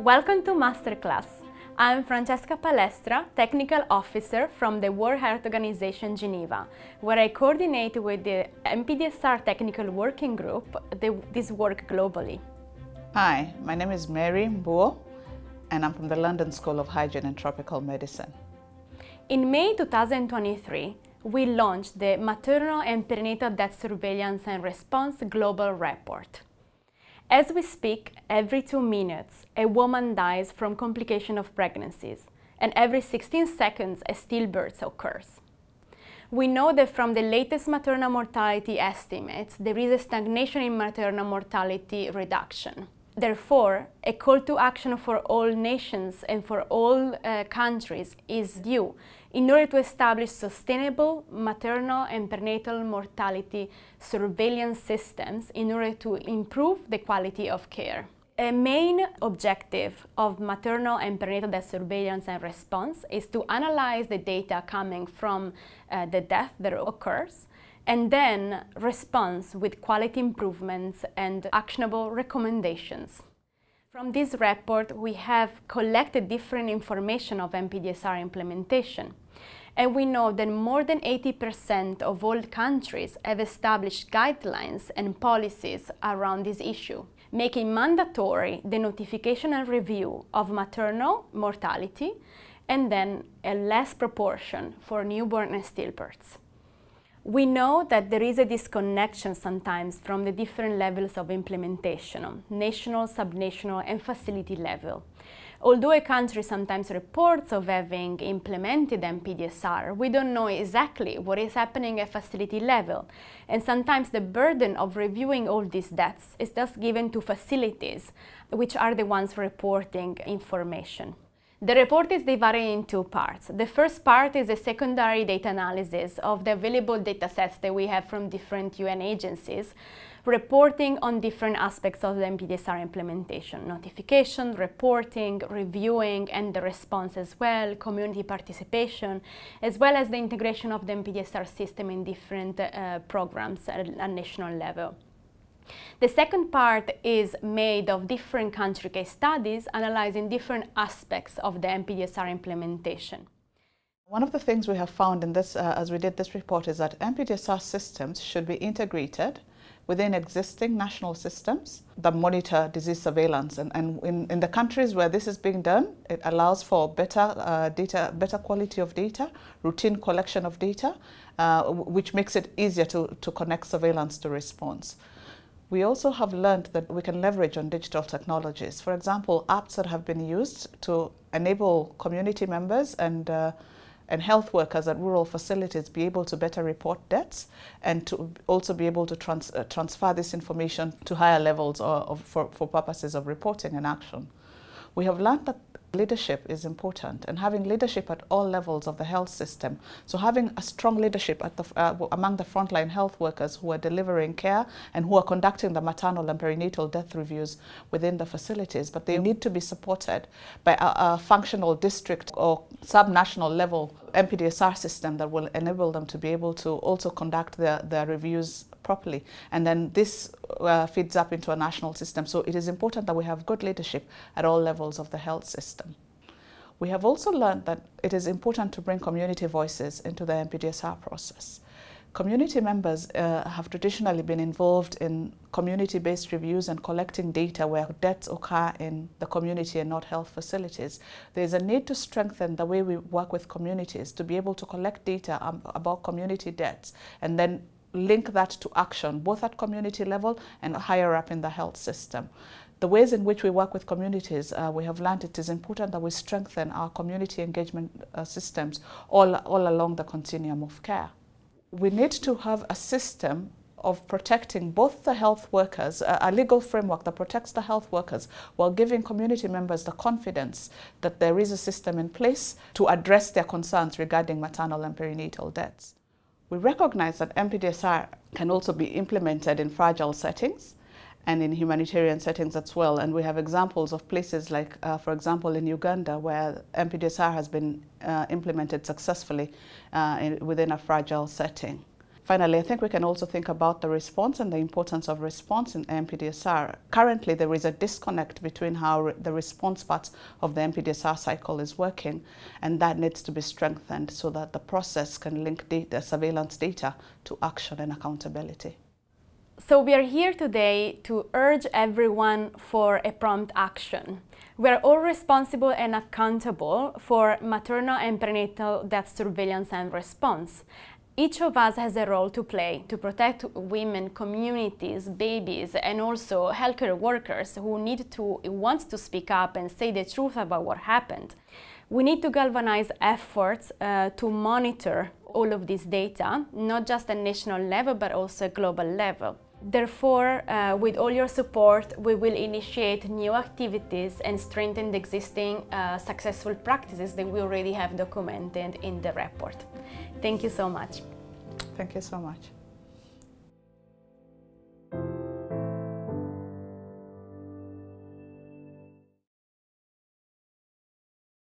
Welcome to Masterclass. I'm Francesca Palestra, Technical Officer from the World Health Organization Geneva, where I coordinate with the MPDSR Technical Working Group this work globally. Hi, my name is Mbuo, and I'm from the London School of Hygiene and Tropical Medicine. In May 2023, we launched the Maternal and Perinatal Death Surveillance and Response Global Report. As we speak, every 2 minutes, a woman dies from complication of pregnancies, and every 16 seconds, a stillbirth occurs. We know that from the latest maternal mortality estimates, there is a stagnation in maternal mortality reduction. Therefore, a call to action for all nations and for all countries is due in order to establish sustainable maternal and perinatal mortality surveillance systems in order to improve the quality of care. A main objective of maternal and perinatal death surveillance and response is to analyze the data coming from the death that occurs, and then response with quality improvements and actionable recommendations. From this report, we have collected different information of MPDSR implementation, and we know that more than 80% of all countries have established guidelines and policies around this issue, making mandatory the notification and review of maternal mortality, and then a less proportion for newborn and stillbirths. We know that there is a disconnection sometimes from the different levels of implementation, national, subnational, and facility level. Although a country sometimes reports of having implemented MPDSR, we don't know exactly what is happening at facility level, and sometimes the burden of reviewing all these deaths is just given to facilities, which are the ones reporting information. The report is divided in 2 parts. The first part is a secondary data analysis of the available data sets that we have from different UN agencies, reporting on different aspects of the MPDSR implementation: notification, reporting, reviewing, and the response as well, community participation, as well as the integration of the MPDSR system in different programs at national level. The second part is made of different country case studies analyzing different aspects of the MPDSR implementation. One of the things we have found in this, as we did this report, is that MPDSR systems should be integrated within existing national systems that monitor disease surveillance. And in the countries where this is being done, it allows for better quality of data, routine collection of data, which makes it easier to connect surveillance to response. We also have learned that we can leverage on digital technologies. For example, apps that have been used to enable community members and health workers at rural facilities be able to better report deaths, and to also be able to transfer this information to higher levels for purposes of reporting and action. We have learned that leadership is important, and having leadership at all levels of the health system. So having a strong leadership at among the frontline health workers who are delivering care and who are conducting the maternal and perinatal death reviews within the facilities, but they need to be supported by a functional district or sub-national level MPDSR system that will enable them to be able to also conduct their reviews properly. And then this feeds up into a national system. So it is important that we have good leadership at all levels of the health system. We have also learned that it is important to bring community voices into the MPDSR process. Community members have traditionally been involved in community-based reviews and collecting data where deaths occur in the community and not health facilities. There is a need to strengthen the way we work with communities to be able to collect data about community deaths and then link that to action, both at community level and higher up in the health system. The ways in which we work with communities, we have learned it is important that we strengthen our community engagement systems all along the continuum of care. We need to have a system of protecting both the health workers, a legal framework that protects the health workers while giving community members the confidence that there is a system in place to address their concerns regarding maternal and perinatal deaths. We recognize that MPDSR can also be implemented in fragile settings and in humanitarian settings as well. And we have examples of places like, for example, in Uganda, where MPDSR has been implemented successfully within a fragile setting. Finally, I think we can also think about the response and the importance of response in MPDSR. Currently, there is a disconnect between how the response part of the MPDSR cycle is working, and that needs to be strengthened so that the process can link data, surveillance data to action and accountability. So we are here today to urge everyone for a prompt action. We are all responsible and accountable for maternal and perinatal death surveillance and response. Each of us has a role to play to protect women, communities, babies, and also healthcare workers who want to speak up and say the truth about what happened. We need to galvanize efforts to monitor all of this data, not just at national level, but also at global level. Therefore, with all your support, we will initiate new activities and strengthen the existing successful practices that we already have documented in the report. Thank you so much. Thank you so much.